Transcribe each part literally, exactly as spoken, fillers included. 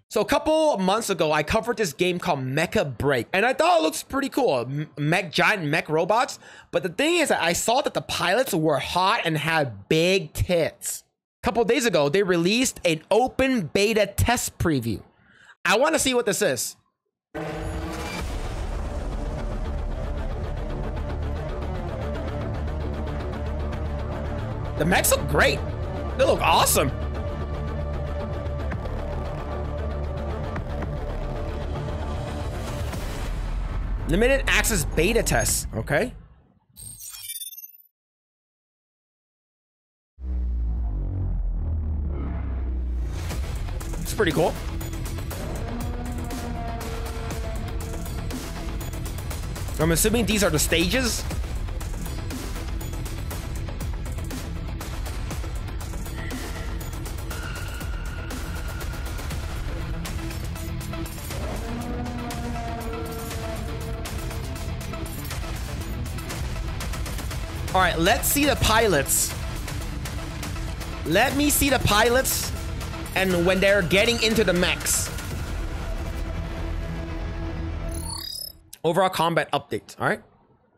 So a couple months ago, I covered this game called Mecha Break, and I thought it looks pretty cool. Mech, giant mech robots. But the thing is that I saw that the pilots were hot and had big tits. A couple days ago, they released an open beta test preview. I want to see what this is. The mechs look great. They look awesome. Limited access beta test, okay? It's pretty cool. I'm assuming these are the stages. All right, let's see the pilots. Let me see the pilots and when they're getting into the mechs. Overall combat update, all right?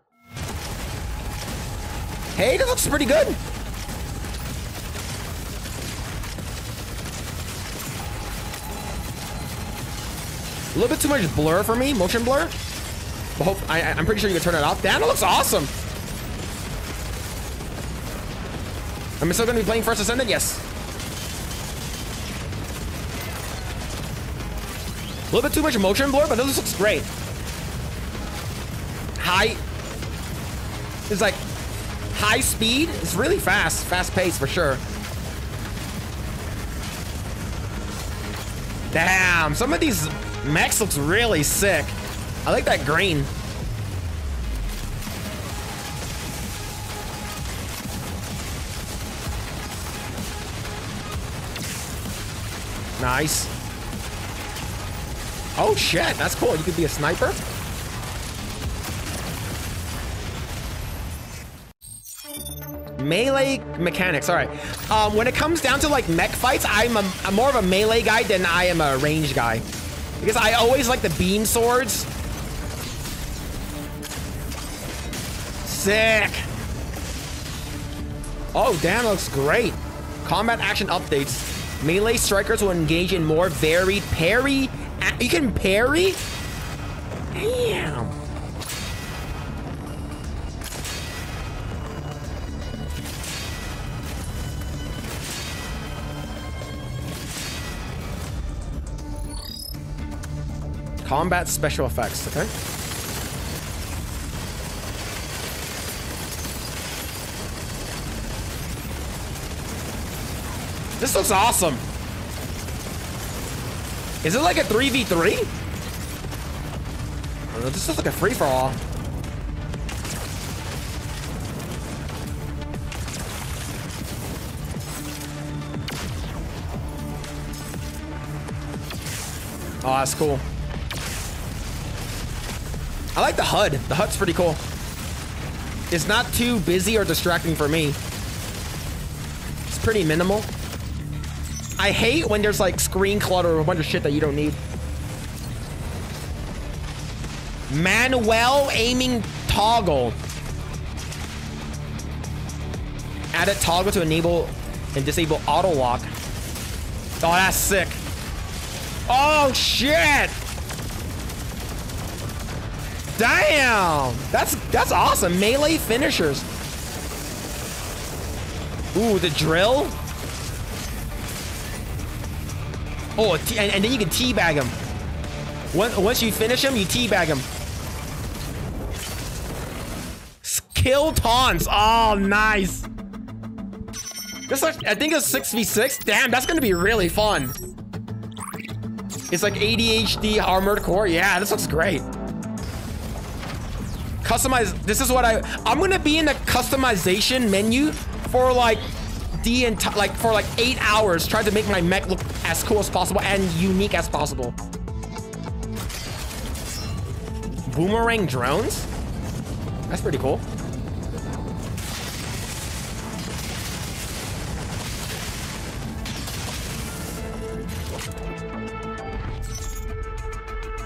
Hey, this looks pretty good. A little bit too much blur for me, motion blur. But hope, I, I'm pretty sure you can turn it off. Damn, it looks awesome. Am I still gonna be playing First Ascendant? Yes. A little bit too much motion blur, but this looks great. High. It's like high speed. It's really fast. Fast pace for sure. Damn, some of these mechs looks really sick. I like that green. Nice. Oh shit, that's cool. You could be a sniper. Melee mechanics. All right. Um, when it comes down to like mech fights, I'm, a, I'm more of a melee guy than I am a range guy. Because I always like the beam swords. Sick. Oh, damn, looks great. Combat action updates. Melee strikers will engage in more varied parry. You can parry? Damn. Combat special effects, okay? This looks awesome. Is it like a three v three? This looks like a free-for-all. Oh, that's cool. I like the H U D. The H U D's pretty cool. It's not too busy or distracting for me. It's pretty minimal. I hate when there's like screen clutter or a bunch of shit that you don't need. Manuel aiming toggle. Add a toggle to enable and disable auto lock. Oh, that's sick. Oh shit. Damn. That's that's awesome. Melee finishers. Ooh, the drill. Oh, and, and then you can teabag him. Once you finish him, you teabag him. Kill taunts. Oh, nice. This like, I think it's six v six. Damn, that's gonna be really fun. It's like A D H D armored core. Yeah, this looks great. Customize. This is what I. I'm gonna be in the customization menu for like the entire, like for like eight hours, trying to make my mech look as cool as possible and unique as possible. Boomerang drones. That's pretty cool.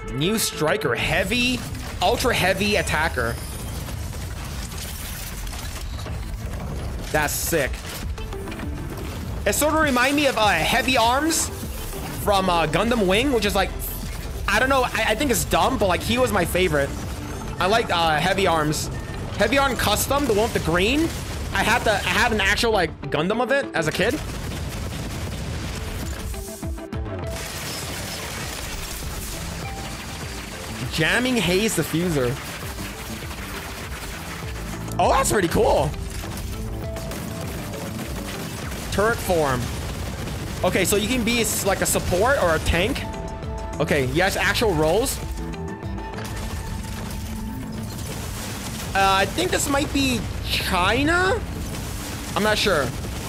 New striker, heavy, ultra heavy attacker. That's sick. It sort of reminds me of uh, Heavy Arms from uh, Gundam Wing, which is like, I don't know, I, I think it's dumb, but like he was my favorite. I like uh, Heavy Arms. Heavy Arm Custom, the one with the green. I had the, I had an actual like Gundam of it as a kid. Jamming Haze Diffuser. Oh, that's pretty cool. Turret form. Okay, so you can be like a support or a tank. Okay, yes, actual roles. Uh, I think this might be China. I'm not sure.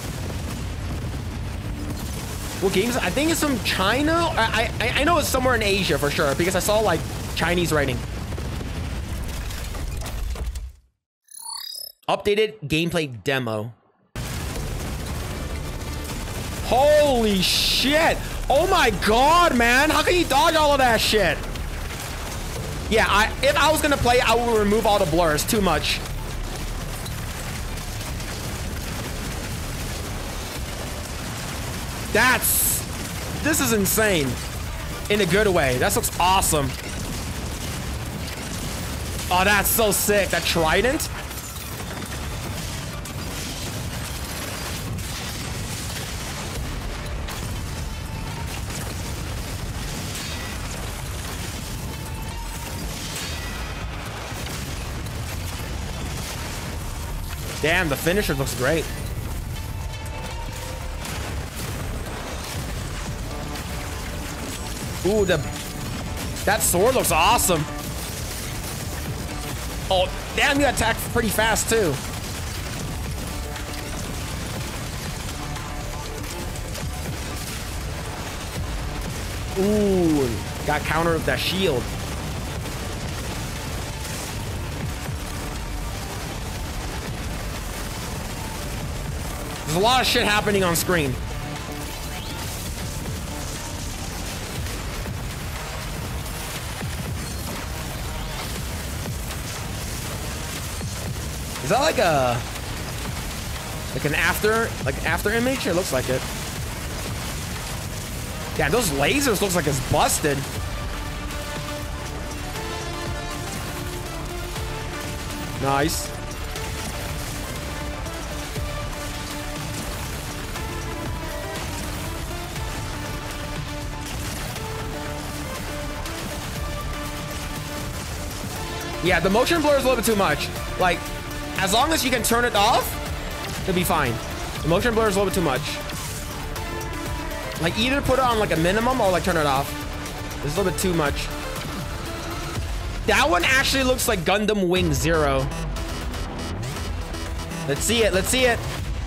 What games? I think it's from China. I, I I know it's somewhere in Asia for sure because I saw like Chinese writing. Updated gameplay demo. Holy shit! Oh my god, man! How can you dodge all of that shit? Yeah, I if I was gonna play, I would remove all the blurs. Too much. That's... This is insane. In a good way. That looks awesome. Oh, that's so sick. That trident. Damn, the finisher looks great. Ooh, the that sword looks awesome. Oh, damn, you attack pretty fast too. Ooh, got counter with that shield. There's a lot of shit happening on screen. Is that like a like an after like after image? It looks like it. Yeah, those lasers looks like it's busted. Nice. Yeah, the motion blur is a little bit too much. Like, as long as you can turn it off, it'll be fine. The motion blur is a little bit too much. Like, either put it on like a minimum or like turn it off. It's a little bit too much. That one actually looks like Gundam Wing Zero. Let's see it. Let's see it.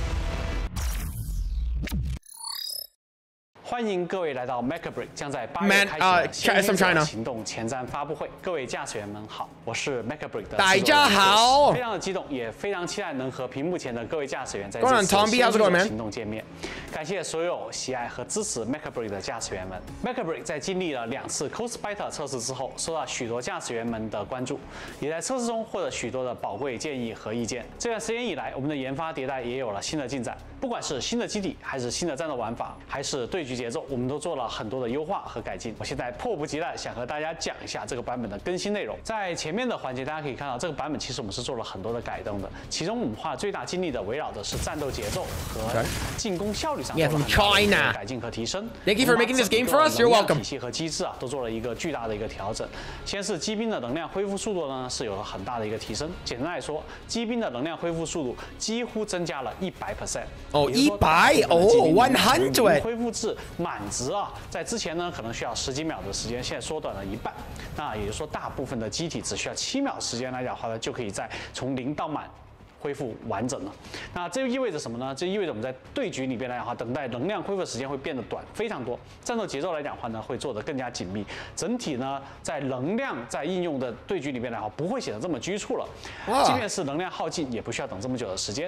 欢迎各位来到 MechBreak 将在八月开启的先行行动前瞻发布会。各位驾驶员们好，我是 MechBreak 的。 大家好， 非常的激动，也非常期待能和屏幕前的各位驾驶员在这次行动见面。感谢所有喜爱和支持 MechBreak 的驾驶员们。MechBreak 在经历了两次 Coast Beta 测试之后，受到许多驾驶员们的关注，也在测试中获得许多的宝贵建议和意见。这段时间以来，我们的研发迭代也有了新的进展，不管是新的基底，还是新的战斗玩法，还是对局节奏，我们都做了很多的优化和改进。我现在迫不及待想和大家讲一下这个版本的更新内容。在前面的环节，大家可以看到这个版本其实我们是做了很多的改动的，其中我们花最大精力的围绕的是战斗节奏和进攻效率上做了很大的改进和提升。 Thank you for making this game for us. You're welcome. 体系和机制啊，都做了一个巨大的一个调整。先是机兵的能量恢复速度呢，是有了很大的一个提升。简单来说，机兵的能量恢复速度几乎增加了一百 percent。 哦，一百哦 ，one hundred。 恢复至满值啊，在之前呢可能需要十几秒的时间，现在缩短了一半。那也就是说，大部分的机体只需要七秒时间来讲的话呢，就可以在从零到满恢复完整了。那这意味着什么呢？这意味着我们在对局里边来讲的话，等待能量恢复的时间会变得短非常多。战斗节奏来讲的话呢，会做得更加紧密。整体呢，在能量在应用的对局里边来讲，不会显得这么拘促了。即便是能量耗尽，也不需要等这么久的时间。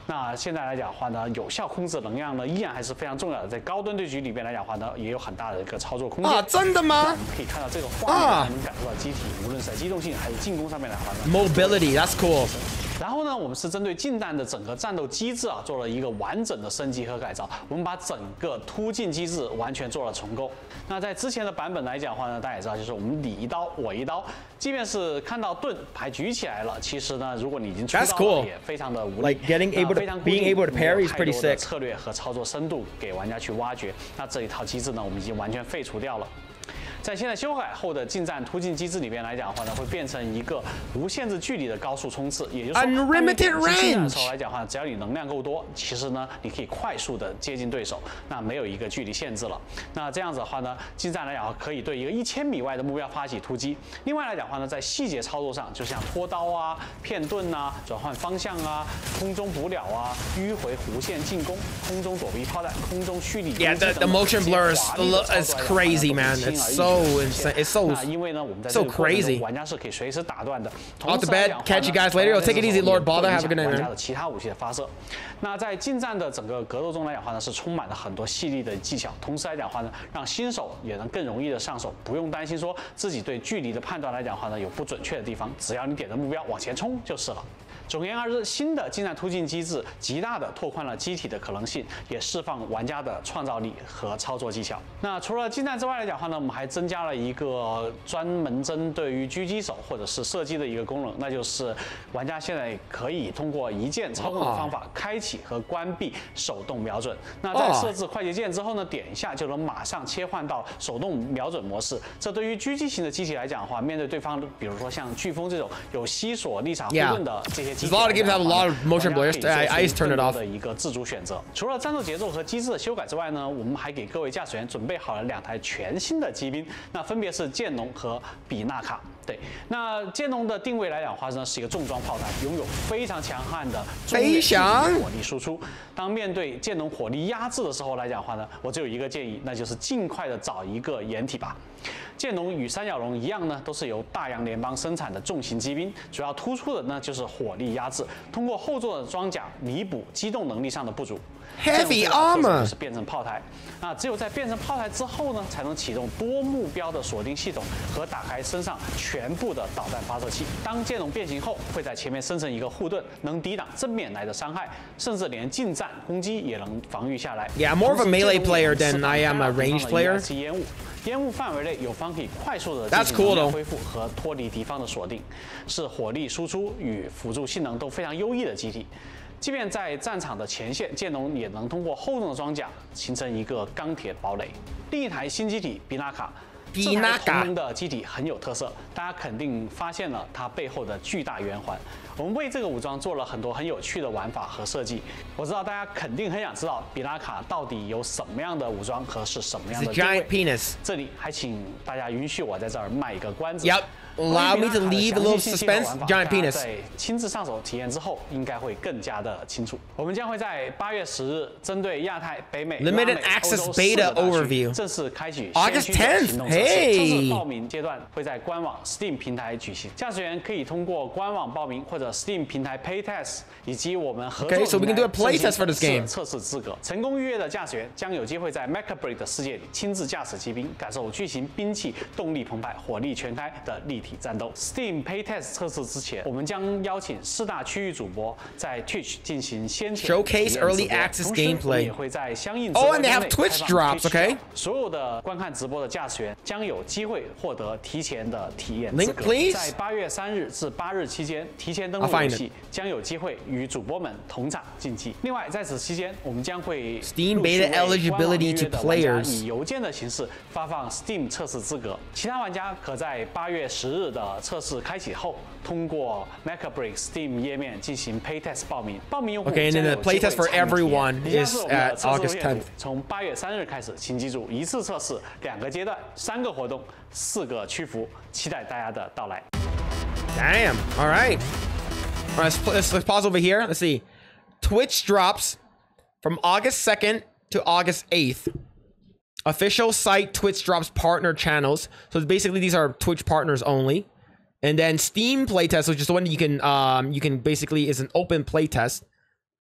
那现在来讲的话呢，有效控制能量呢，依然还是非常重要的。在高端对局里边来讲的话呢，也有很大的一个操作空间。 啊，真的吗？ 我们可以看到这个画面，啊、能感受到机体无论是在机动性还是进攻上面来话呢 ，mobility that's cool。 然后呢，我们是针对近战的整个战斗机制啊，做了一个完整的升级和改造。我们把整个突进机制完全做了重构。那在之前的版本来讲的话呢，大家也知道，就是我们你一刀我一刀，即便是看到盾牌举起来了，其实呢，如果你已经出刀了， cool. 也非常的无力。 Like getting able to being able to parry is pretty sick. 策略和操作深度给玩家去挖掘。那这一套机制呢，我们已经完全废除掉了。 在现在修改后的近战突进机制里边来讲的话呢，会变成一个无限制距离的高速冲刺，也就是说， unlimited range 的时候来讲的话，只要你能量够多，其实呢，你可以快速的接近对手，那没有一个距离限制了。那这样子的话呢，近战来讲可以对一个一千米外的目标发起突击。另外来讲的话呢，在细节操作上，就像拖刀啊、片盾啊、转换方向啊、空中捕鸟啊、迂回弧线进攻、空中躲避炮弹、空中蓄力。 Yeah, the, the motion blur is, is crazy, man. It's so insane. It's so so crazy. 玩家是可以随时打断的。 Off the bed. Catch you guys later. Take it easy, Lord Balder. Have a good night, 玩家 man. 的其他武器的发射。那在近战的整个格斗中来讲的话呢，是充满了很多细腻的技巧。同时来讲的话呢，让新手也能更容易的上手，不用担心说自己对距离的判断来讲的话呢有不准确的地方，只要你点着目标往前冲就是了。 总而言之，新的近战突进机制极大的拓宽了机体的可能性，也释放玩家的创造力和操作技巧。那除了近战之外来讲的话呢，我们还增加了一个专门针对于狙击手或者是射击的一个功能，那就是玩家现在可以通过一键操控的方法开启和关闭手动瞄准。那在设置快捷键之后呢，点一下就能马上切换到手动瞄准模式。这对于狙击型的机体来讲的话，面对对方，比如说像飓风这种有吸锁立场护盾的这些。 There's a lot of games that have a lot of motion blur. I, I just turn it off. 的一个自主选择。除了战斗节奏和机制的修改之外呢，我们还给各位驾驶员准备好了两台全新的机兵，那分别是剑龙和比纳卡。对，那剑龙的定位来讲的话呢，是一个重装炮台，拥有非常强悍的飞翔火力输出。当面对剑龙火力压制的时候来讲的话呢，我只有一个建议，那就是尽快的找一个掩体吧。 剑龙与三角龙一样呢，都是由大洋联邦生产的重型机兵，主要突出的呢就是火力压制，通过后座的装甲弥补机动能力上的不足。 Heavy armor 是变成炮台，那只有在变成炮台之后呢，才能启动多目标的锁定系统和打开身上全部的导弹发射器。当剑龙变形后，会在前面生成一个护盾，能抵挡正面来的伤害，甚至连近战攻击也能防御下来。 Yeah, more of a melee player than I am a range player. 烟雾，烟雾范围内有方可以快速的进 That's 行 cool 能量 though. 恢复和脱离敌方的锁定，是火力输出与辅助性能都非常优异的机体。 即便在战场的前线，剑龙也能通过厚重的装甲形成一个钢铁堡垒。另一台新机体比纳卡， 比纳卡这台同名的机体很有特色，大家肯定发现了它背后的巨大圆环。我们为这个武装做了很多很有趣的玩法和设计。我知道大家肯定很想知道比纳卡到底有什么样的武装和是什么样的定位。 Giant penis. 这里还请大家允许我在这儿卖一个关子。 Yep. Allow me to leave a little suspense. Giant penis. 在亲自上手体验之后，应该会更加的清楚。我们将会在八月十日针对亚太、北美、 Limited access beta overview. 正式开启 August tenth. Hey. 测试报名阶段会在官网 Steam 平台举行，驾驶员可以通过官网报名或者 Steam 平台 Playtest 以及我们合作 Okay, so we can do a playtest for this game. 测试资格。成功预约的驾驶员将有机会在 Mecha Break 的世界里亲自驾驶机兵，感受巨型兵器动力澎湃、火力全开的立体战斗。Steam Playtest 测试之前，我们将邀请四大区域主播在 Twitch 进行先前 showcase early access gameplay. 也会在相应 Oh, and they have Twitch drops, okay? 所有的观看直播的驾驶员将有机会获得提前的体验资 Link, 格。 please. 在八月三日至八日期间，提前登录游戏将有机会与主播们同场竞技。另外，在此期间，我们将会 Steam beta eligibility to players 以邮件的形式发放 Steam 测试资格。其他玩家可在八月十日的测试开启后，通过 Mecha Break Steam 页面进行 Playtest 报名。报名用户 Okay, and then the playtest for everyone is at August tenth. 从八月三日开始，请记住一次测试、两个阶段、三个活动、四个区服，期待大家的到来。 Damn. All right. All right. Let's, let's, let's pause over here. Let's see. Twitch drops from August second to August eighth. Official site Twitch drops partner channels. So basically, these are Twitch partners only. And then Steam playtest, which is the one you can um you can basically is an open playtest.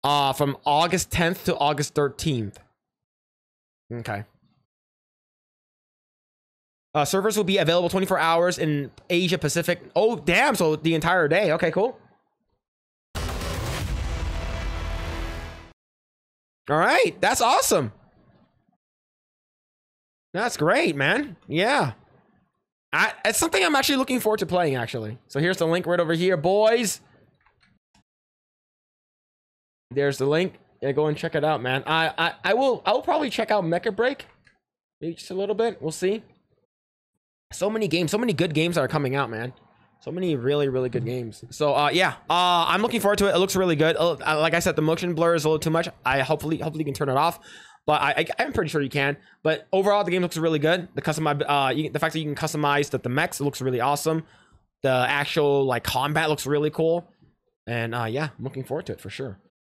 Uh, from August tenth to August thirteenth. Okay. Uh, servers will be available twenty-four hours in Asia Pacific. Oh, damn. So the entire day. Okay, cool. All right. That's awesome. That's great, man. Yeah. I, it's something I'm actually looking forward to playing, actually. So here's the link right over here, boys. There's the link. Yeah, go and check it out, man. I, I, I will, I will probably check out Mecha Break. Maybe just a little bit. We'll see. So many games, so many good games that are coming out, man. So many really, really good games. So, uh, yeah, uh, I'm looking forward to it. It looks really good. Uh, like I said, the motion blur is a little too much. I hopefully, hopefully you can turn it off. But I, I, I'm pretty sure you can. But overall, the game looks really good. The custom, uh, you, the fact that you can customize the, the mechs looks really awesome. The actual like combat looks really cool. And uh, yeah, I'm looking forward to it for sure.